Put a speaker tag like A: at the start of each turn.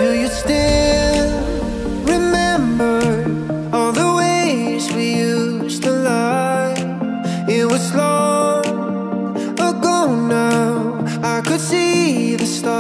A: Do you still remember all the ways we used to lie? It was long ago now, I could see the stars.